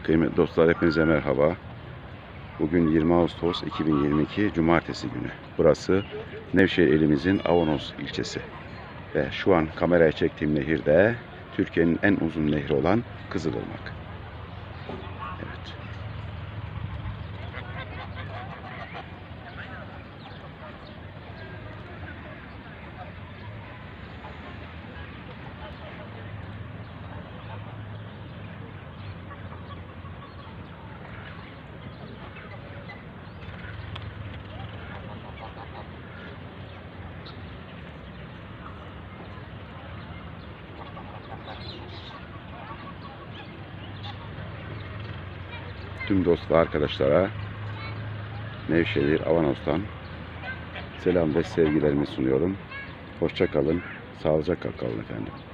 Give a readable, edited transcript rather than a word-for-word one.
Kıymetli dostlar, hepinize merhaba. Bugün 20 Ağustos 2022 Cumartesi günü. Burası Nevşehir ilimizin Avanos ilçesi. Ve şu an kameraya çektiğim nehir de Türkiye'nin en uzun nehri olan Kızılırmak. Evet. Tüm dost ve arkadaşlara Nevşehir Avanos'tan selam ve sevgilerimi sunuyorum. Hoşça kalın, sağlıcakla kalın efendim.